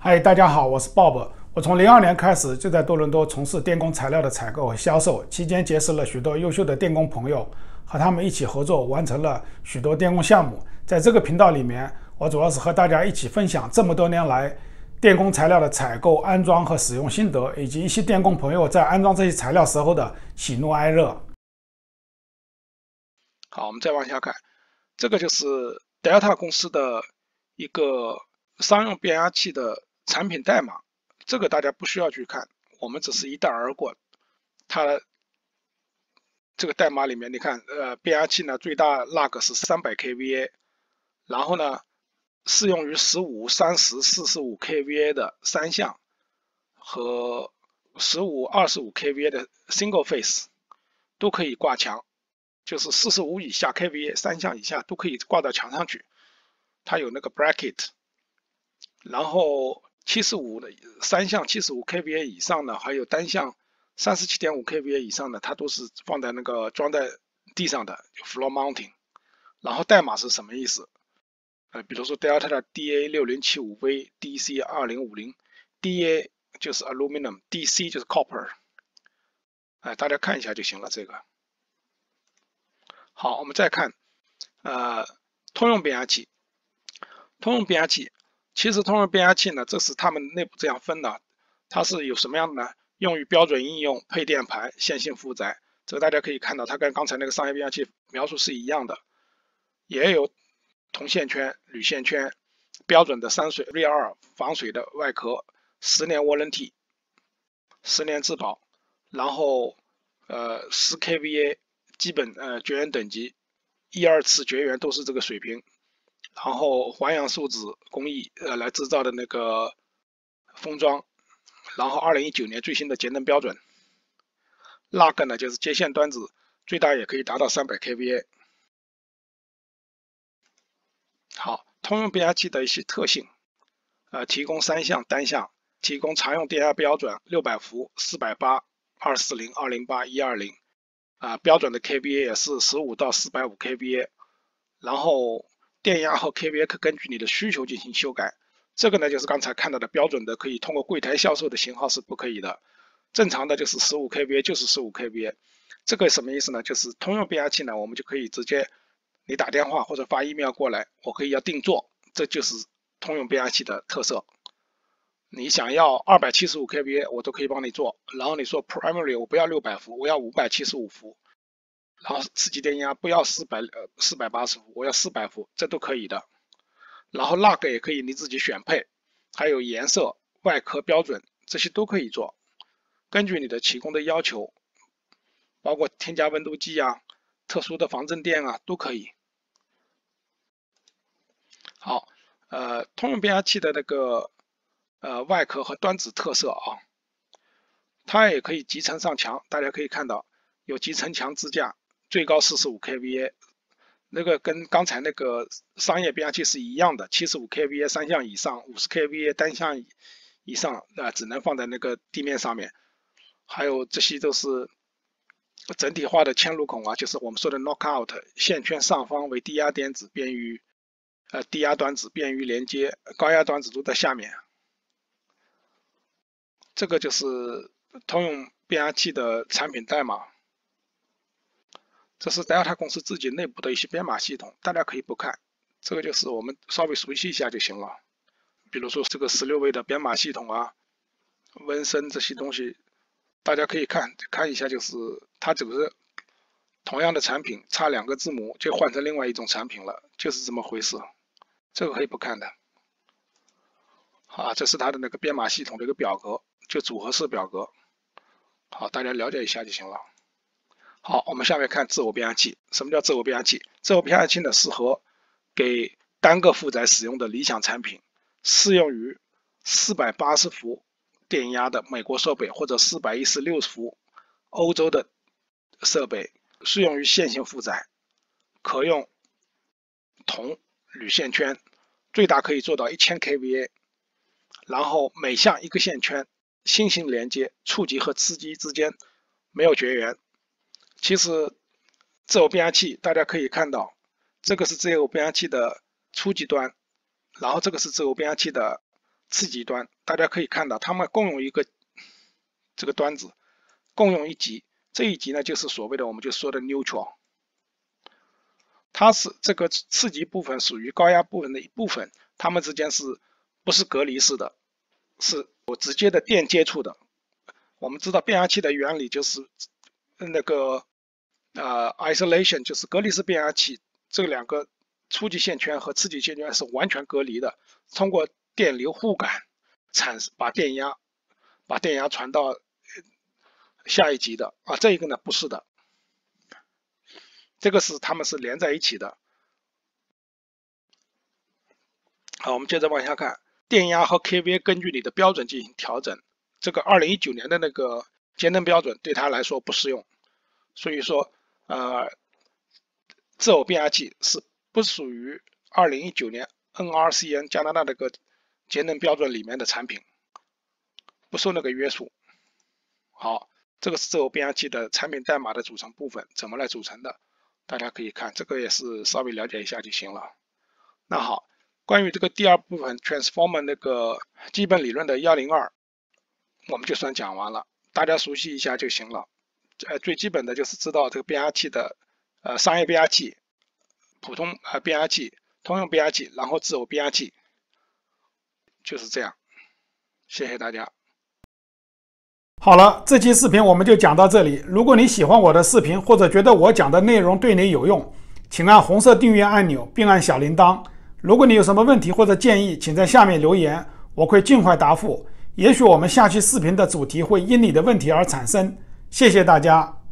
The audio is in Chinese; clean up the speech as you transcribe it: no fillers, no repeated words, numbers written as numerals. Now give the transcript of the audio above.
嗨，大家好，我是 Bob。我从02年开始就在多伦多从事电工材料的采购和销售，期间结识了许多优秀的电工朋友，和他们一起合作，完成了许多电工项目。在这个频道里面，我主要是和大家一起分享这么多年来电工材料的采购、安装和使用心得，以及一些电工朋友在安装这些材料时候的喜怒哀乐。 好，我们再往下看，这个就是 Delta 公司的一个商用变压器的产品代码，这个大家不需要去看，我们只是一带而过。它这个代码里面，你看，变压器呢最大 lug 是300 kVA， 然后呢适用于15、30、45 kVA 的三相和15、25 kVA 的 single phase 都可以挂墙。就是45以下 kVA 三相以下都可以挂到墙上去，它有那个 bracket， 然后75的三相75 kVA 以上的，还有单相37.5 kVA 以上的，它都是放在那个装在地上的 floor mounting。然后代码是什么意思？比如说 Delta 的 DA6075V DC2050，DA 就是 aluminum，DC 就是 copper，大家看一下就行了。这个。好，我们再看，通用变压器。通用变压器，其实通用变压器呢，这是他们内部这样分的，它是有什么样的呢？用于标准应用、配电盘、线性负载，这个大家可以看到，它跟刚才那个商业变压器描述是一样的，也有铜线圈、铝线圈，标准的3水 REAL 防水的外壳，10年 warranty， 10年质保，然后10 kVA。基本绝缘等级，1、2次绝缘都是这个水平，然后环氧树脂工艺来制造的那个封装，然后2019年最新的节能标准。lug 呢就是接线端子，最大也可以达到300 kVA。好，通用变压器的一些特性，提供三相单相，提供常用电压标准600伏、480、240、208、120。标准的 kVA 也是15到450 kVA， 然后电压和 kVA 可根据你的需求进行修改。这个呢就是刚才看到的标准的，可以通过柜台销售的型号是不可以的。正常的就是15 kVA 就是15 kVA。这个什么意思呢？就是通用变压器呢，我们就可以直接你打电话或者发 email 过来，我可以要定做，这就是通用变压器的特色。你想要275 kVA 我都可以帮你做，然后你说 primary 我不要600伏，我要575伏，然后次级电压不要480伏，我要400伏，这都可以的。然后 lug 也可以你自己选配，还有颜色、外壳标准这些都可以做，根据你的提供的要求，包括添加温度计啊、特殊的防震垫啊都可以。好，通用变压器的那个外壳和端子特色啊，它也可以集成上墙，大家可以看到有集成墙支架，最高45 kVA， 那个跟刚才那个商业变压器是一样的，75 kVA 三相以上，50 kVA 单相以上，只能放在那个地面上面。还有这些都是整体化的嵌入孔啊，就是我们说的 knockout， 线圈上方为低压点子，便于低压端子便于连接，高压端子都在下面。这个就是通用变压器的产品代码，这是 Delta 公司自己内部的一些编码系统，大家可以不看，这个就是我们稍微熟悉一下就行了。比如说这个16位的编码系统啊，纹身这些东西，大家可以看一下，就是它只是同样的产品，差2个字母就换成另外一种产品了，就是这么回事。这个可以不看的。这是它的那个编码系统的一个表格，就组合式表格。好，大家了解一下就行了。好，我们下面看自我变压器。什么叫自我变压器？自我变压器呢，适合给单个负载使用的理想产品，适用于480伏电压的美国设备或者416伏欧洲的设备，适用于线性负载，可用铜、铝线圈，最大可以做到1000 kVA， 然后每项1个线圈，心形连接，触级和次级之间没有绝缘。其实自我变压器大家可以看到，这个是自我变压器的初级端，然后这个是自我变压器的次级端，大家可以看到，它们共用一个这个端子，共用一级。这一级呢，就是所谓的我们就说的 neutral， 它是这个次级部分属于高压部分的一部分，它们之间不是隔离式的，是有直接的电接触的。我们知道变压器的原理就是那个isolation， 就是隔离式变压器，这两个初级线圈和次级线圈是完全隔离的，通过电流互感把电压传到下一级的啊。这一个呢不是的，这个它们是连在一起的。好，我们接着往下看，电压和 kVA 根据你的标准进行调整。这个2019年的那个节能标准对它来说不适用，所以说自偶变压器是不属于2019年 NRCN 加拿大那个节能标准里面的产品，不受那个约束。好，这个是自偶变压器的产品代码的组成部分，怎么来组成的？大家可以看，这个也是稍微了解一下就行了。那好，关于这个第二部分 Transformer 那个基本理论的102，我们就算讲完了，大家熟悉一下就行了。最基本的就是知道这个变压器的商业变压器、普通变压器、通用变压器，然后自偶变压器，就是这样。谢谢大家。 好了，这期视频我们就讲到这里。如果你喜欢我的视频，或者觉得我讲的内容对你有用，请按红色订阅按钮，并按小铃铛。如果你有什么问题或者建议，请在下面留言，我会尽快答复。也许我们下期视频的主题会因你的问题而产生。谢谢大家。